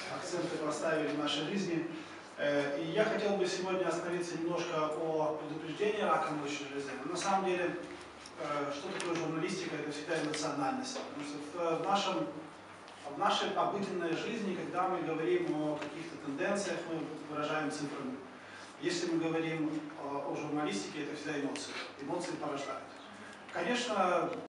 акценты поставили в нашей жизни. И я хотел бы сегодня остановиться немножко о предупреждении рака молочной железы. Но на самом деле, что такое журналистика? Это всегда эмоциональность. Потому что в нашей обыденной жизни, когда мы говорим о каких-то тенденциях, мы выражаем цифрами. Если мы говорим о журналистике, это всегда эмоции. Эмоции порождают. Конечно,